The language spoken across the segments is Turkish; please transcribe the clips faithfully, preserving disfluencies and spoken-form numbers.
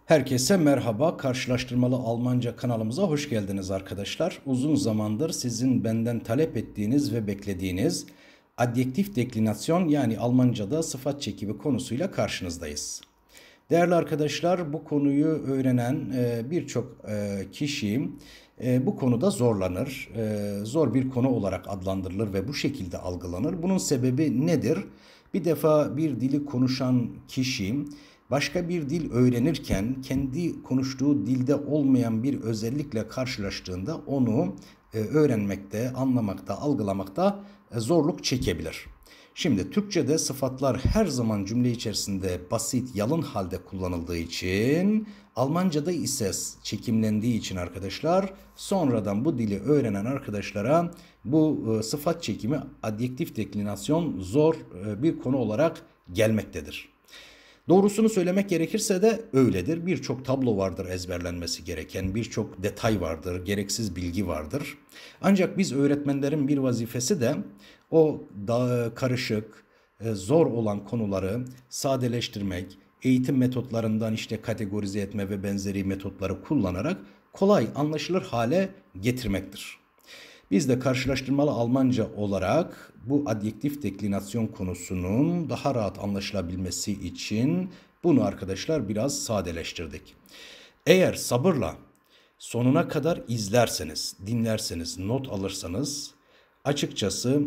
Herkese merhaba. Karşılaştırmalı Almanca kanalımıza hoş geldiniz arkadaşlar. Uzun zamandır sizin benden talep ettiğiniz ve beklediğiniz adjektif deklinasyon yani Almanca'da sıfat çekimi konusuyla karşınızdayız. Değerli arkadaşlar, bu konuyu öğrenen e, birçok e, kişi e, bu konuda zorlanır. E, zor bir konu olarak adlandırılır ve bu şekilde algılanır. Bunun sebebi nedir? Bir defa bir dili konuşan kişi başka bir dil öğrenirken kendi konuştuğu dilde olmayan bir özellikle karşılaştığında onu e, öğrenmekte, anlamakta, algılamakta e, zorluk çekebilir. Şimdi Türkçe'de sıfatlar her zaman cümle içerisinde basit, yalın halde kullanıldığı için, Almanca'da ise çekimlendiği için arkadaşlar, sonradan bu dili öğrenen arkadaşlara bu e, sıfat çekimi, adjektif deklinasyon zor e, bir konu olarak gelmektedir. Doğrusunu söylemek gerekirse de öyledir. Birçok tablo vardır ezberlenmesi gereken, birçok detay vardır, gereksiz bilgi vardır. Ancak biz öğretmenlerin bir vazifesi de o da karışık, zor olan konuları sadeleştirmek, eğitim metotlarından işte kategorize etme ve benzeri metotları kullanarak kolay anlaşılır hale getirmektir. Biz de karşılaştırmalı Almanca olarak bu adjektif deklinasyon konusunun daha rahat anlaşılabilmesi için bunu arkadaşlar biraz sadeleştirdik. Eğer sabırla sonuna kadar izlerseniz, dinlerseniz, not alırsanız açıkçası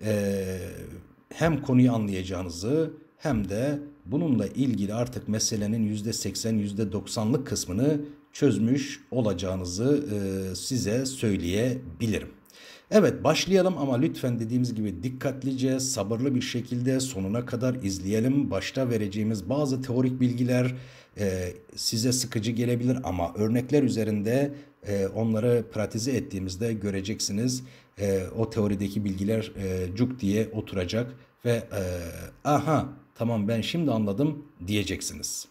e, hem konuyu anlayacağınızı hem de bununla ilgili artık meselenin yüzde seksen yüzde doksanlık kısmını çözmüş olacağınızı e, size söyleyebilirim. Evet, başlayalım ama lütfen dediğimiz gibi dikkatlice, sabırlı bir şekilde sonuna kadar izleyelim. Başta vereceğimiz bazı teorik bilgiler e, size sıkıcı gelebilir ama örnekler üzerinde e, onları pratize ettiğimizde göreceksiniz. E, o teorideki bilgiler e, cuk diye oturacak ve e, aha tamam ben şimdi anladım diyeceksiniz.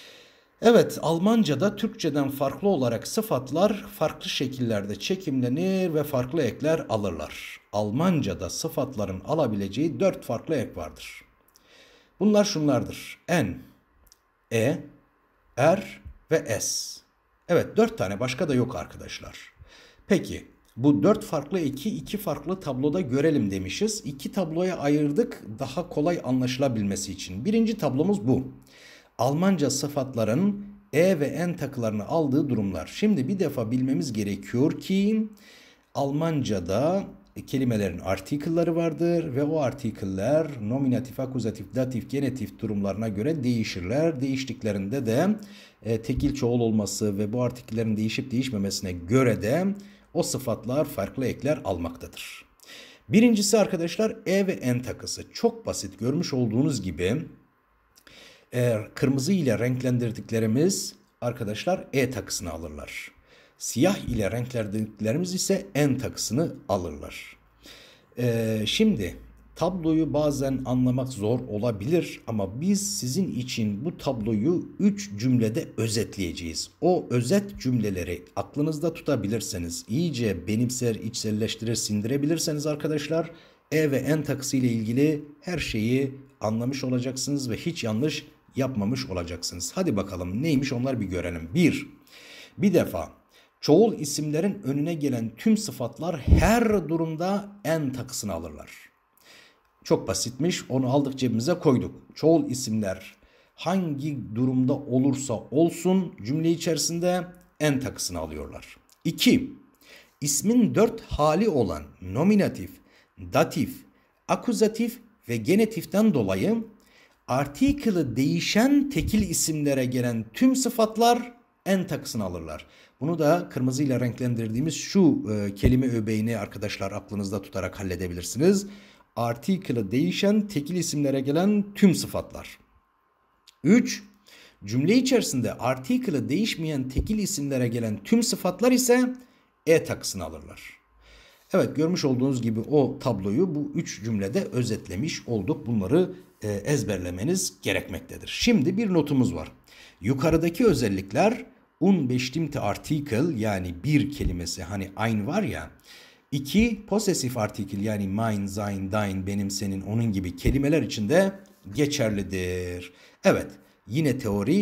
Evet, Almanca'da Türkçeden farklı olarak sıfatlar farklı şekillerde çekimlenir ve farklı ekler alırlar. Almanca'da sıfatların alabileceği dört farklı ek vardır. Bunlar şunlardır: en, e, er ve s. Evet, dört tane, başka da yok arkadaşlar. Peki, bu dört farklı eki iki farklı tabloda görelim demişiz. İki tabloya ayırdık daha kolay anlaşılabilmesi için. Birinci tablomuz bu: Almanca sıfatların e ve en takılarını aldığı durumlar. Şimdi bir defa bilmemiz gerekiyor ki Almanca'da kelimelerin article'ları vardır ve o article'ler nominatif, akuzatif, datif, genetif durumlarına göre değişirler. Değiştiklerinde de e, tekil çoğul olması ve bu article'lerin değişip değişmemesine göre de o sıfatlar farklı ekler almaktadır. Birincisi arkadaşlar e ve en takısı. Çok basit, görmüş olduğunuz gibi eğer kırmızı ile renklendirdiklerimiz arkadaşlar e takısını alırlar. Siyah ile renklendirdiklerimiz ise en takısını alırlar. Ee, şimdi tabloyu bazen anlamak zor olabilir ama biz sizin için bu tabloyu üç cümlede özetleyeceğiz. O özet cümleleri aklınızda tutabilirseniz, iyice benimser, içselleştirir, sindirebilirseniz arkadaşlar e ve en takısı ile ilgili her şeyi anlamış olacaksınız ve hiç yanlış yapmamış olacaksınız. Hadi bakalım neymiş onlar bir görelim. Bir, bir defa çoğul isimlerin önüne gelen tüm sıfatlar her durumda en takısını alırlar. Çok basitmiş, onu aldık cebimize koyduk. Çoğul isimler hangi durumda olursa olsun cümle içerisinde en takısını alıyorlar. İki, ismin dört hali olan nominatif, datif, akuzatif ve genetiften dolayı article'ı değişen tekil isimlere gelen tüm sıfatlar en takısını alırlar. Bunu da kırmızıyla renklendirdiğimiz şu e, kelime öbeğini arkadaşlar aklınızda tutarak halledebilirsiniz. Article'ı değişen tekil isimlere gelen tüm sıfatlar. üç. Cümle içerisinde article'ı değişmeyen tekil isimlere gelen tüm sıfatlar ise e takısını alırlar. Evet, görmüş olduğunuz gibi o tabloyu bu üç cümlede özetlemiş olduk. Bunları e, ezberlemeniz gerekmektedir. Şimdi bir notumuz var. Yukarıdaki özellikler unbestimmte Artikel yani bir kelimesi hani ein var ya. iki possessive artikel yani mein, sein, dein, benim, senin, onun gibi kelimeler için de geçerlidir. Evet, yine teori,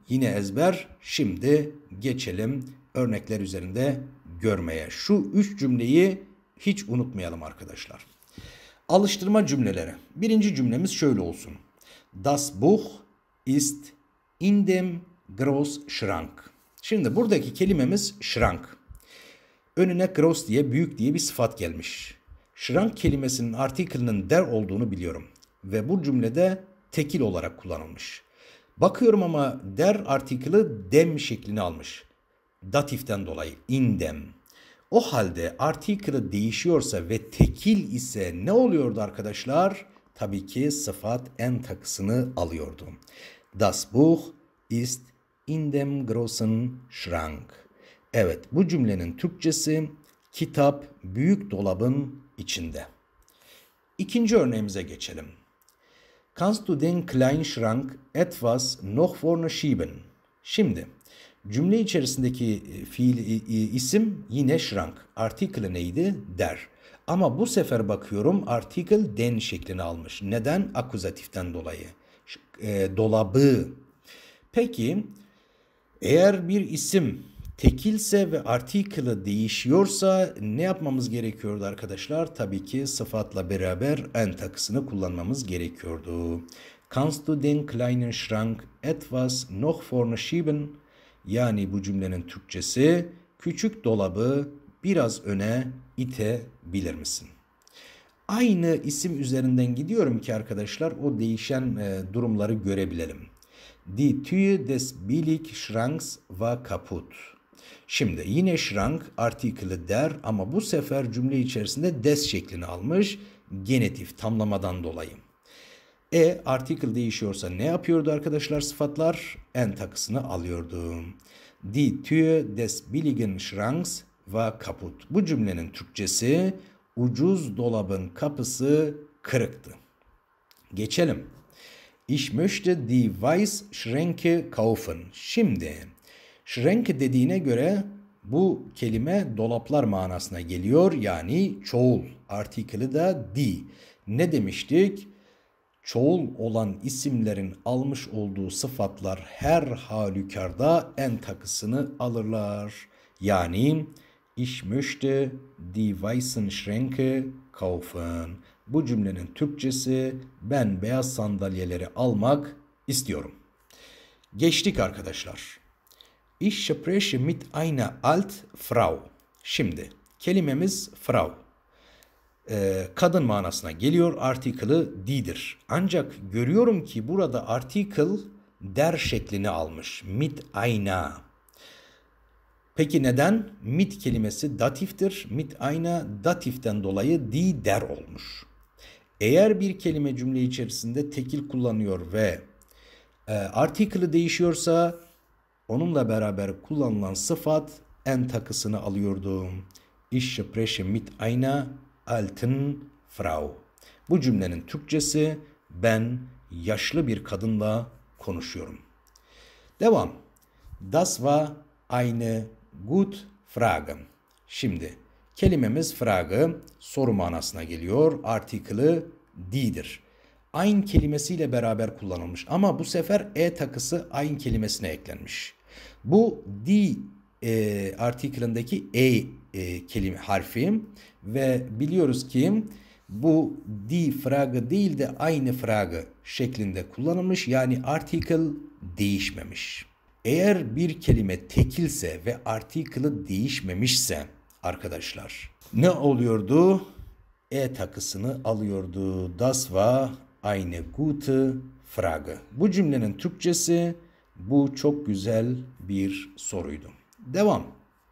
Yine ezber. Şimdi geçelim örnekler üzerinde görmeye. Şu üç cümleyi hiç unutmayalım arkadaşlar. Alıştırma cümleleri. Birinci cümlemiz şöyle olsun. Das Buch ist in dem Großschrank. Şimdi buradaki kelimemiz Schrank. Önüne gross diye, büyük diye bir sıfat gelmiş. Schrank kelimesinin article'ının der olduğunu biliyorum. Ve bu cümlede tekil olarak kullanılmış. Bakıyorum ama der article'ı dem şeklini almış. Datiften dolayı in dem. O halde article'ı değişiyorsa ve tekil ise ne oluyordu arkadaşlar? Tabii ki sıfat en takısını alıyordu. Das Buch ist in dem großen Schrank. Evet, bu cümlenin Türkçesi kitap büyük dolabın içinde. İkinci örneğimize geçelim. Kannst du den kleinen Schrank etwas noch vorne schieben? Şimdi cümle içerisindeki fiil isim yine Schrank. Article neydi? Der. Ama bu sefer bakıyorum article den şeklini almış. Neden? Akuzatiften dolayı. E, dolabı. Peki eğer bir isim tekilse ve article'ı değişiyorsa ne yapmamız gerekiyordu arkadaşlar? Tabii ki sıfatla beraber en takısını kullanmamız gerekiyordu. Kannst du den kleinen Schrank etwas noch vorne schieben? Yani bu cümlenin Türkçesi küçük dolabı biraz öne itebilir misin? Aynı isim üzerinden gidiyorum ki arkadaşlar o değişen e, durumları görebilelim. Die Tür des Billigschranks war kaputt. Şimdi yine Schrank article'ı der ama bu sefer cümle içerisinde des şeklini almış genetif tamlamadan dolayı. E article değişiyorsa ne yapıyordu arkadaşlar sıfatlar? En takısını alıyordu. Die Tür des billigen Schranks war kaputt. Bu cümlenin Türkçesi ucuz dolabın kapısı kırıktı. Geçelim. Ich möchte die Weißschränke kaufen. Şimdi Schränke dediğine göre bu kelime dolaplar manasına geliyor. Yani çoğul. Article'ı da die. Ne demiştik? Çoğul olan isimlerin almış olduğu sıfatlar her halükarda en takısını alırlar. Yani ich möchte die weißen Schränke kaufen. Bu cümlenin Türkçesi ben beyaz sandalyeleri almak istiyorum. Geçtik arkadaşlar. Ich spreche mit einer alt Frau. Şimdi kelimemiz Frau. Ee, kadın manasına geliyor. Article'ı die'dir. Ancak görüyorum ki burada article der şeklini almış. Mit einer. Peki neden? Mit kelimesi datiftir. Mit einer datiften dolayı die der olmuş. Eğer bir kelime cümle içerisinde tekil kullanıyor ve e, article'ı değişiyorsa onunla beraber kullanılan sıfat en takısını alıyordu. Ich spreche mit einer alten Frau. Bu cümlenin Türkçesi ben yaşlı bir kadınla konuşuyorum. Devam. Das war eine gut Frage. Şimdi kelimemiz Frage soru manasına geliyor. Article'ı die'dir. Ein kelimesiyle beraber kullanılmış ama bu sefer e takısı ein kelimesine eklenmiş. Bu die e, article'ındaki e, e kelime harfi ve biliyoruz ki bu die Frage değil de aynı Frage şeklinde kullanılmış. Yani article değişmemiş. Eğer bir kelime tekilse ve article'ı değişmemişse arkadaşlar ne oluyordu? E takısını alıyordu. Das war eine gute Frage. Bu cümlenin Türkçesi bu çok güzel bir soruydu. Devam.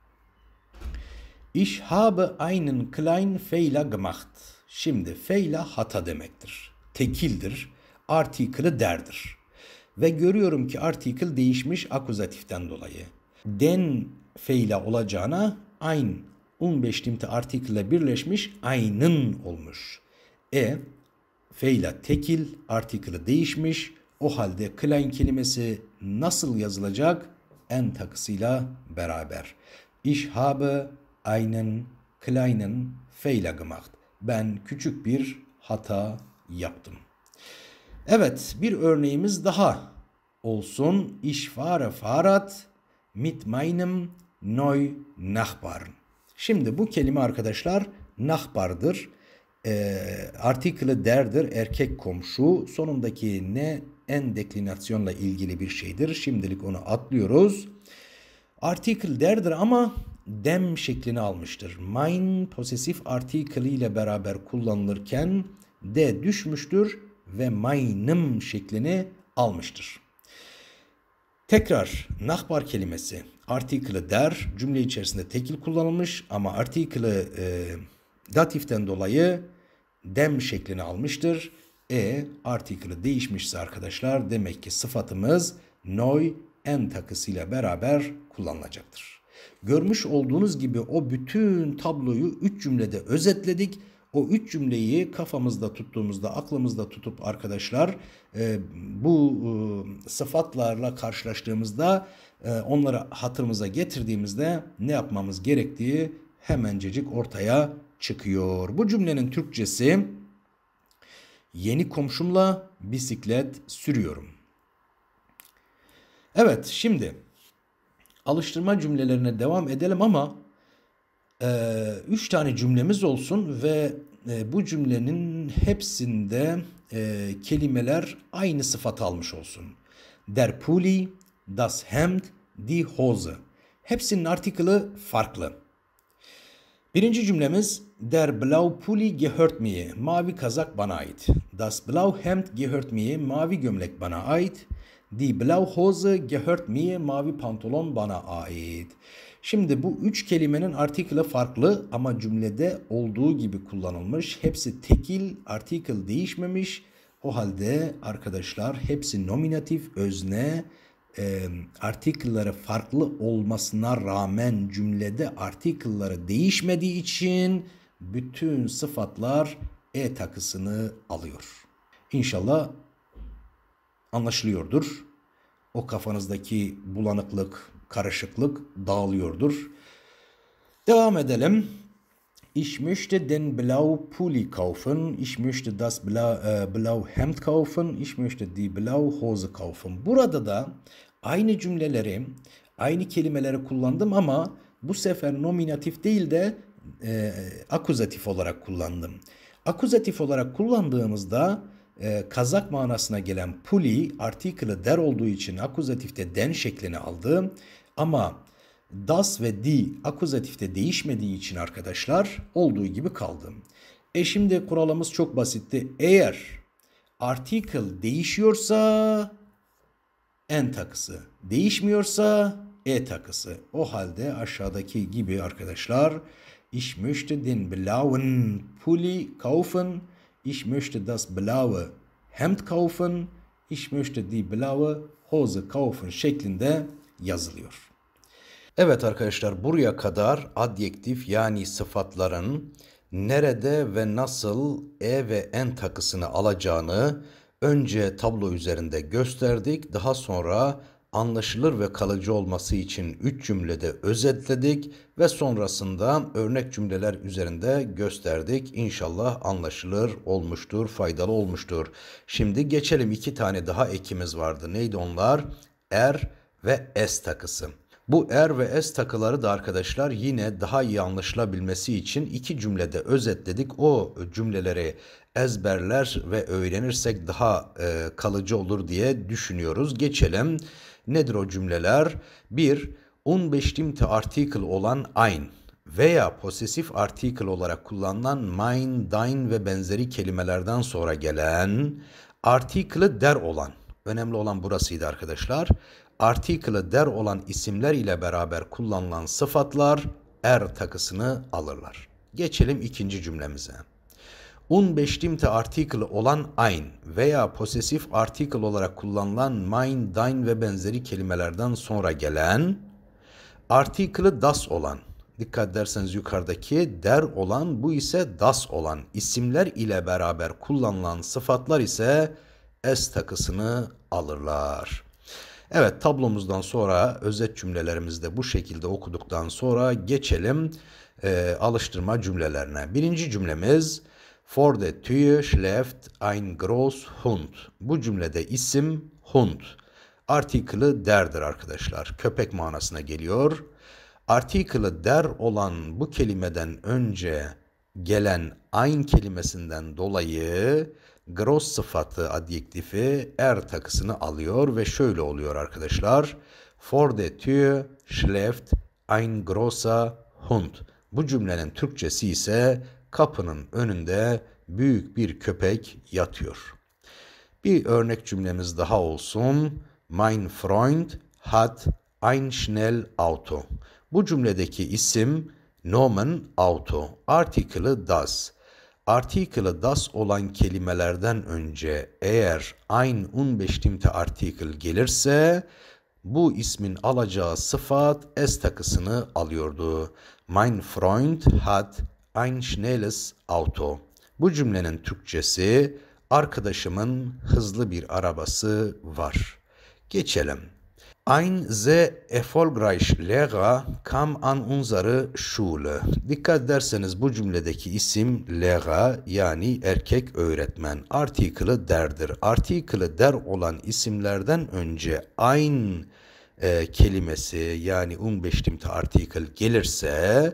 Ich habe einen kleinen Fehler gemacht. Şimdi Fehler hata demektir. Tekildir. Article'ı derdir. Ve görüyorum ki article değişmiş akuzatiften dolayı. Den Fehler olacağına ein on beş timte article ile birleşmiş einen olmuş. E Fehler tekil, article'ı değişmiş. O halde klein kelimesi nasıl yazılacak? En takısıyla beraber. Ich habe einen kleinen Fehler gemacht. Ben küçük bir hata yaptım. Evet, bir örneğimiz daha olsun. Ich fahre Fahrrad mit meinem neuen Nachbarn. Şimdi bu kelime arkadaşlar Nachbar'dır. E, artikli derdir, erkek komşu. Sonundaki ne en deklinasyonla ilgili bir şeydir. Şimdilik onu atlıyoruz. Artikel derdir ama dem şeklini almıştır. Mein posesif artikel ile beraber kullanılırken de düşmüştür ve meinem şeklini almıştır. Tekrar Nachbar kelimesi artikeli der cümle içerisinde tekil kullanılmış ama artikeli e, datiften dolayı dem şeklini almıştır. E artikeli değişmişse arkadaşlar demek ki sıfatımız neu en takısıyla beraber kullanılacaktır. Görmüş olduğunuz gibi o bütün tabloyu üç cümlede özetledik. O üç cümleyi kafamızda tuttuğumuzda, aklımızda tutup arkadaşlar e, bu e, sıfatlarla karşılaştığımızda e, onları hatırımıza getirdiğimizde ne yapmamız gerektiği hemencecik ortaya çıkıyor. Bu cümlenin Türkçesi yeni komşumla bisiklet sürüyorum. Evet, şimdi alıştırma cümlelerine devam edelim ama e, üç tane cümlemiz olsun ve e, bu cümlenin hepsinde e, kelimeler aynı sıfatı almış olsun. Der Pulli, das Hemd, die Hose. Hepsinin artikeli farklı. Birinci cümlemiz der Blau Pulli gehört mir. Mavi kazak bana ait. Das Blau Hemd gehört mir. Mavi gömlek bana ait. Die Blau Hose gehört mir. Mavi pantolon bana ait. Şimdi bu üç kelimenin artikeli farklı ama cümlede olduğu gibi kullanılmış. Hepsi tekil, artikel değişmemiş. O halde arkadaşlar hepsi nominatif, özne, e, artikelleri farklı olmasına rağmen cümlede artikelleri değişmediği için bütün sıfatlar e takısını alıyor. İnşallah anlaşılıyordur. O kafanızdaki bulanıklık, karışıklık dağılıyordur. Devam edelim. Ich möchte den Blau Pulli kaufen. Ich möchte das Blau, äh, Blau Hemd kaufen. Ich möchte die Blau Hose kaufen. Burada da aynı cümleleri, aynı kelimeleri kullandım ama bu sefer nominatif değil de e, akuzatif olarak kullandım. Akuzatif olarak kullandığımızda e, kazak manasına gelen pulli artikeli der olduğu için akuzatifte den şeklini aldı. Ama das ve die akuzatifte değişmediği için arkadaşlar olduğu gibi kaldı. E şimdi kuralımız çok basitti. Eğer artikel değişiyorsa en takısı, değişmiyorsa e takısı. O halde aşağıdaki gibi arkadaşlar ich möchte den blauen Pulli kaufen, ich möchte das blaue Hemd kaufen, ich möchte die blaue Hose kaufen şeklinde yazılıyor. Evet arkadaşlar buraya kadar adjektif yani sıfatların nerede ve nasıl e ve en takısını alacağını önce tablo üzerinde gösterdik. Daha sonra anlaşılır ve kalıcı olması için üç cümlede özetledik ve sonrasında örnek cümleler üzerinde gösterdik. İnşallah anlaşılır olmuştur, faydalı olmuştur. Şimdi geçelim iki tane daha ekimiz vardı. Neydi onlar? Er ve es takısı. Bu er ve es takıları da arkadaşlar yine daha iyi anlaşılabilmesi için iki cümlede özetledik. O cümleleri ezberler ve öğrenirsek daha e, kalıcı olur diye düşünüyoruz. Geçelim. Nedir o cümleler? bir. Unbestimmte artikel olan ein veya posesif artikel olarak kullanılan mein, dein ve benzeri kelimelerden sonra gelen artikeli der olan. Önemli olan burasıydı arkadaşlar. Artikeli der olan isimler ile beraber kullanılan sıfatlar er takısını alırlar. Geçelim ikinci cümlemize. Unbestimmte artikel olan ein veya posesif artikel olarak kullanılan mein, dein ve benzeri kelimelerden sonra gelen artikeli das olan, dikkat ederseniz yukarıdaki der olan, bu ise das olan isimler ile beraber kullanılan sıfatlar ise es takısını alırlar. Evet, tablomuzdan sonra özet cümlelerimizi de bu şekilde okuduktan sonra geçelim e, alıştırma cümlelerine. Birinci cümlemiz vor der Tür schläft ein groß Hund. Bu cümlede isim Hund. Artikılı derdir arkadaşlar. Köpek manasına geliyor. Artikılı der olan bu kelimeden önce gelen ein kelimesinden dolayı gross sıfatı adjektifi er takısını alıyor ve şöyle oluyor arkadaşlar. Vor der Tür schläft ein großer Hund. Bu cümlenin Türkçesi ise kapının önünde büyük bir köpek yatıyor. Bir örnek cümlemiz daha olsun. Mein Freund hat ein Schnellauto. Bu cümledeki isim Nomen Auto. Artikılı das. Artikılı das olan kelimelerden önce eğer ein unbestimmte Artikel gelirse bu ismin alacağı sıfat es takısını alıyordu. Mein Freund hat ein schnelles Auto. Bu cümlenin Türkçesi arkadaşımın hızlı bir arabası var. Geçelim. Ein sehr erfolgreich Lehrer kam an unsere Schule. Dikkat ederseniz bu cümledeki isim Lehrer yani erkek öğretmen. Artikılı derdir. Artikılı der olan isimlerden önce ein e, kelimesi yani unbestimmte Artikel gelirse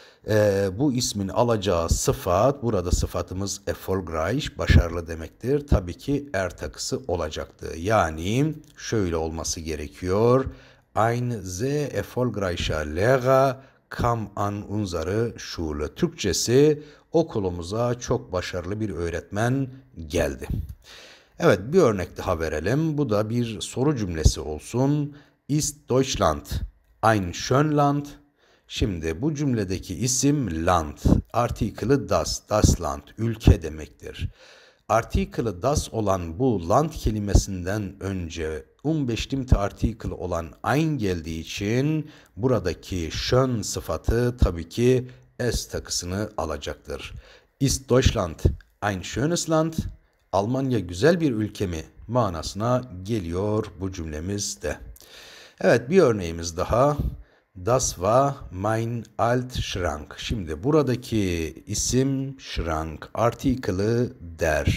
e, bu ismin alacağı sıfat, burada sıfatımız erfolgreich, başarılı demektir. Tabii ki er takısı olacaktı. Yani şöyle olması gerekiyor. Ein sehr erfolgreicher Lehrer kam an unsere Schule. Türkçesi okulumuza çok başarılı bir öğretmen geldi. Evet, bir örnek daha verelim. Bu da bir soru cümlesi olsun. Ist Deutschland ein schön Land? Şimdi bu cümledeki isim Land, artikılı das, das Land, ülke demektir. Artikılı das olan bu Land kelimesinden önce unbestimmte Artikel olan ein geldiği için buradaki schön sıfatı tabii ki es takısını alacaktır. Ist Deutschland ein schönes Land? Almanya güzel bir ülke mi manasına geliyor bu cümlemizde. Evet, bir örneğimiz daha. Das war mein Altschrank. Şimdi buradaki isim Schrank, artikılı der.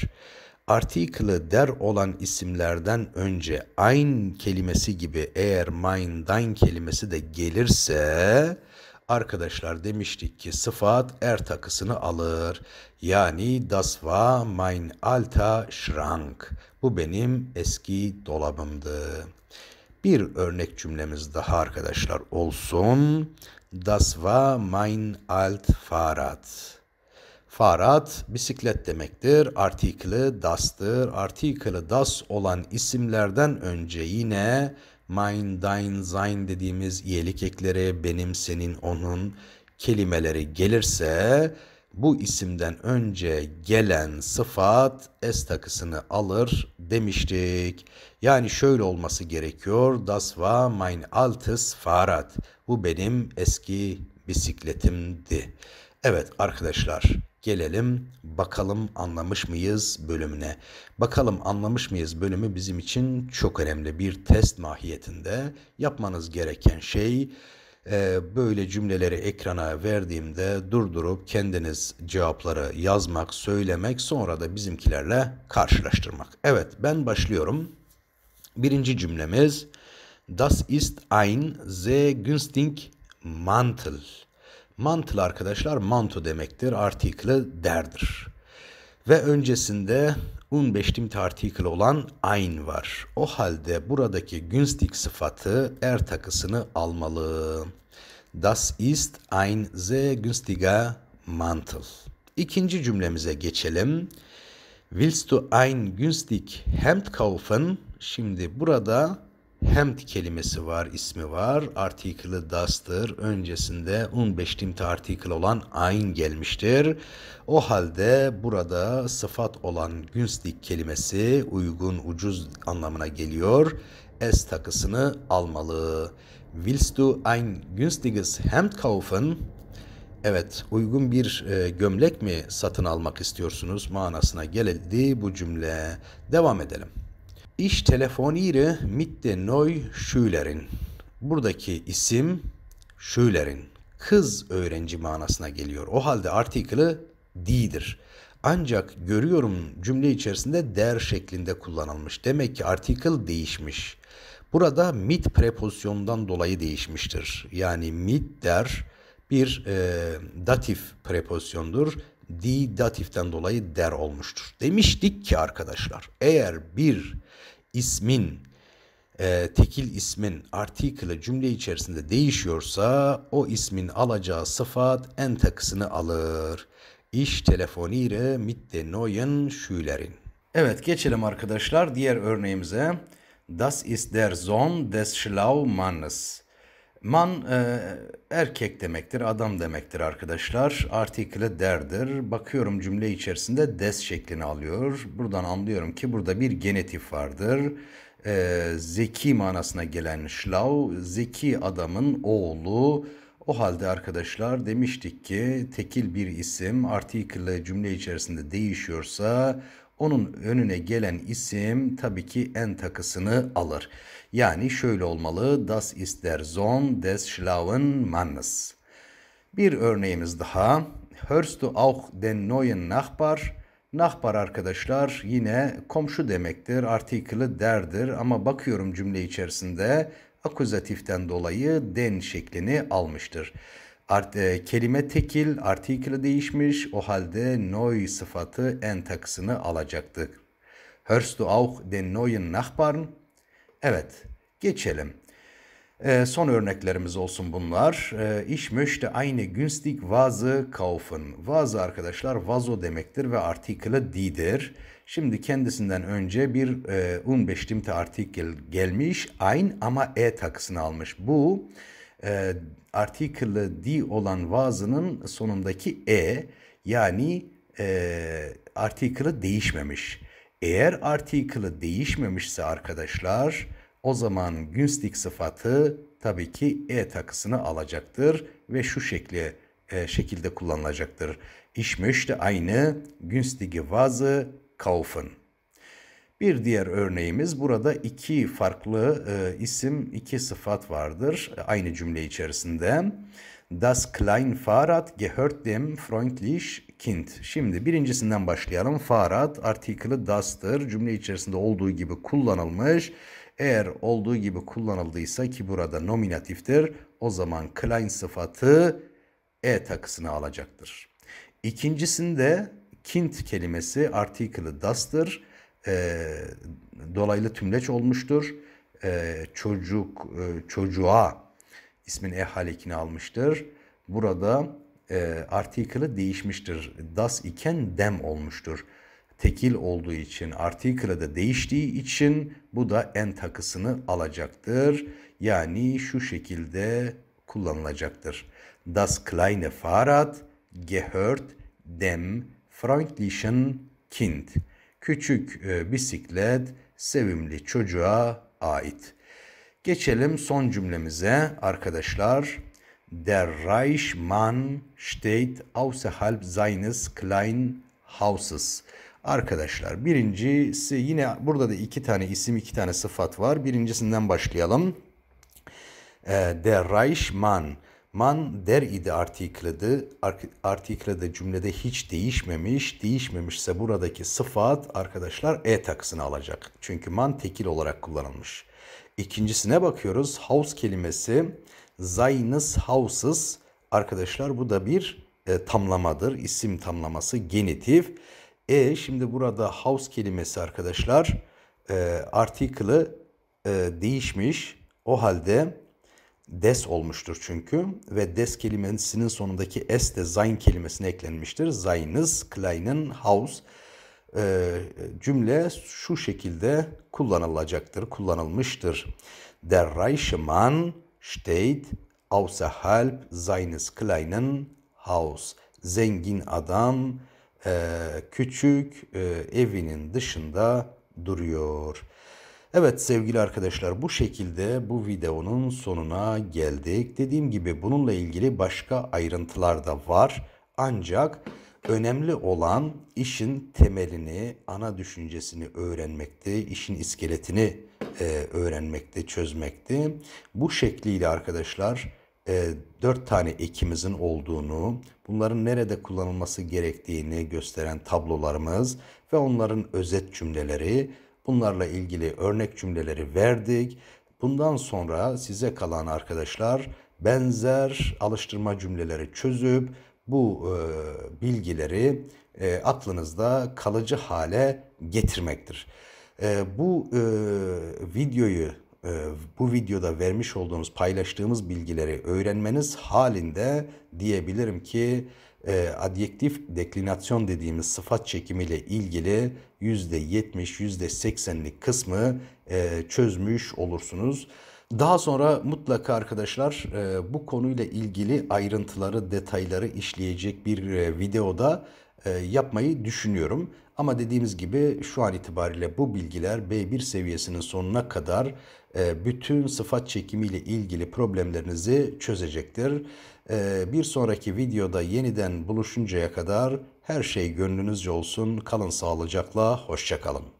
Artikılı der olan isimlerden önce ein kelimesi gibi eğer mein, dein kelimesi de gelirse arkadaşlar demiştik ki sıfat er takısını alır. Yani das war mein alter Schrank. Bu benim eski dolabımdı. Bir örnek cümlemiz daha arkadaşlar olsun. Das war mein alt Fahrrad. Fahrrad bisiklet demektir. Artikılı das'tır. Artikılı das olan isimlerden önce yine mein, dein, sein dediğimiz iyilik ekleri, benim, senin, onun kelimeleri gelirse bu isimden önce gelen sıfat es takısını alır demiştik. Yani şöyle olması gerekiyor. Das war mein altes Fahrrad. Bu benim eski bisikletimdi. Evet arkadaşlar, gelelim bakalım anlamış mıyız bölümüne. Bakalım anlamış mıyız bölümü bizim için çok önemli bir test mahiyetinde. Yapmanız gereken şey böyle cümleleri ekrana verdiğimde durdurup kendiniz cevapları yazmak, söylemek, sonra da bizimkilerle karşılaştırmak. Evet, ben başlıyorum. Birinci cümlemiz Das ist ein sehr günstig Mantel. Mantel arkadaşlar manto demektir. Artikılı derdir. Ve öncesinde unbestimmte Artikel olan ein var. O halde buradaki günstig sıfatı er takısını almalı. Das ist ein sehr günstiger Mantel. İkinci cümlemize geçelim. Willst du ein günstig Hemd kaufen? Şimdi burada Hemd kelimesi var, ismi var. Artikılı das'tır. Öncesinde unbestimmte Artikel olan ein gelmiştir. O halde burada sıfat olan günstig kelimesi uygun, ucuz anlamına geliyor. Es takısını almalı. Willst du ein günstiges Hemd kaufen? Evet, uygun bir e, gömlek mi satın almak istiyorsunuz manasına geldi bu cümle. Devam edelim. Ich telefoniere mit der Neuschülerin. Buradaki isim Schülerin, kız öğrenci manasına geliyor. O halde artikılı die'dir. Ancak görüyorum cümle içerisinde der şeklinde kullanılmış. Demek ki artikel değişmiş. Burada mit prepozisyonundan dolayı değişmiştir. Yani mit der bir e, datif prepozisyondur. Die datiften dolayı der olmuştur. Demiştik ki arkadaşlar, eğer bir ismin e, tekil ismin artikülü cümle içerisinde değişiyorsa o ismin alacağı sıfat en takısını alır. Ich telefoniere mit den neuen Schülerin. Evet, geçelim arkadaşlar diğer örneğimize. Das ist der Sohn des Schlaumannes. Man e, erkek demektir, adam demektir arkadaşlar. Artikülü derdir. Bakıyorum cümle içerisinde des şeklini alıyor. Buradan anlıyorum ki burada bir genetif vardır. E, zeki manasına gelen schlau, zeki adamın oğlu. O halde arkadaşlar demiştik ki tekil bir isim artikülü cümle içerisinde değişiyorsa onun önüne gelen isim tabii ki en takısını alır. Yani şöyle olmalı. Das ist der Sohn des schlauen Mannes. Bir örneğimiz daha. Hörst du auch den neuen Nachbar? Nachbar arkadaşlar yine komşu demektir. Artikülü derdir ama bakıyorum cümle içerisinde akuzatiften dolayı den şeklini almıştır. Art, e, kelime tekil, artikülü değişmiş. O halde neu sıfatı en takısını alacaktır. Hörst du auch den neuen Nachbarn? Evet, geçelim. E, son örneklerimiz olsun bunlar. E, ich möchte eine günstig Vase kaufen. Vase arkadaşlar vazo demektir ve artikülü die'dir. Şimdi kendisinden önce bir e, unbestimmte artikel gelmiş. Ein ama e takısını almış. Bu e, artikülü die olan vase'nın sonundaki e yani e, artikülü değişmemiş. Eğer artikülü değişmemişse arkadaşlar o zaman günstig sıfatı tabii ki e takısını alacaktır ve şu şekli e, şekilde kullanılacaktır. Ich möchte eine günstige Vase kaufen. Bir diğer örneğimiz burada iki farklı e, isim, iki sıfat vardır aynı cümle içerisinde. Das kleine Fahrrad gehört dem freundlich Kind. Şimdi birincisinden başlayalım. Fahrrad artikülü das'tır. Cümle içerisinde olduğu gibi kullanılmış. Eğer olduğu gibi kullanıldıysa ki burada nominatiftir, o zaman klein sıfatı e takısını alacaktır. İkincisinde kind kelimesi artikülü das'tır. E, dolaylı tümleç olmuştur. E, çocuk, e, çocuğa ismin e halekini almıştır. Burada e, artikülü değişmiştir. Das iken dem olmuştur. Tekil olduğu için, artikülü de değiştiği için bu da en takısını alacaktır. Yani şu şekilde kullanılacaktır. Das kleine Fahrrad gehört dem freundlichen Kind. Küçük e, bisiklet sevimli çocuğa ait. Geçelim son cümlemize arkadaşlar. Der Reichmann steht außerhalb seines kleinen Hauses. Arkadaşlar birincisi yine burada da iki tane isim iki tane sıfat var. Birincisinden başlayalım. E, der Reichmann. Man der idi artikledi. Artikledi cümlede hiç değişmemiş. Değişmemişse buradaki sıfat arkadaşlar e takısını alacak. Çünkü man tekil olarak kullanılmış. İkincisine bakıyoruz. Haus kelimesi seines Hauses. Arkadaşlar bu da bir e, tamlamadır. İsim tamlaması genitif. E şimdi burada house kelimesi arkadaşlar e, artikülü e, değişmiş. O halde des olmuştur çünkü ve des kelimesinin sonundaki s de sein kelimesine eklenmiştir. Seines kleinen Haus e, cümle şu şekilde kullanılacaktır, kullanılmıştır. Der reiche Mann steht außerhalb seines kleinen Haus. Zengin adam e, küçük e, evinin dışında duruyor. Evet sevgili arkadaşlar bu şekilde bu videonun sonuna geldik. Dediğim gibi bununla ilgili başka ayrıntılar da var. Ancak önemli olan işin temelini, ana düşüncesini öğrenmekte, işin iskeletini e, öğrenmekte, çözmekte. Bu şekliyle arkadaşlar e, dört tane ekimizin olduğunu, bunların nerede kullanılması gerektiğini gösteren tablolarımız ve onların özet cümleleri, bunlarla ilgili örnek cümleleri verdik. Bundan sonra size kalan arkadaşlar benzer alıştırma cümleleri çözüp bu e, bilgileri e, aklınızda kalıcı hale getirmektir. E, bu e, videoyu e, bu videoda vermiş olduğumuz, paylaştığımız bilgileri öğrenmeniz halinde diyebilirim ki e, adjektif deklinasyon dediğimiz sıfat çekimiyle ilgili yüzde yetmiş yüzde seksenlik kısmı e, çözmüş olursunuz. Daha sonra mutlaka arkadaşlar e, bu konuyla ilgili ayrıntıları, detayları işleyecek bir e, videoda e, yapmayı düşünüyorum. Ama dediğimiz gibi şu an itibariyle bu bilgiler B bir seviyesinin sonuna kadar e, bütün sıfat çekimiyle ilgili problemlerinizi çözecektir. E, bir sonraki videoda yeniden buluşuncaya kadar her şey gönlünüzce olsun. Kalın sağlıcakla, hoşça kalın.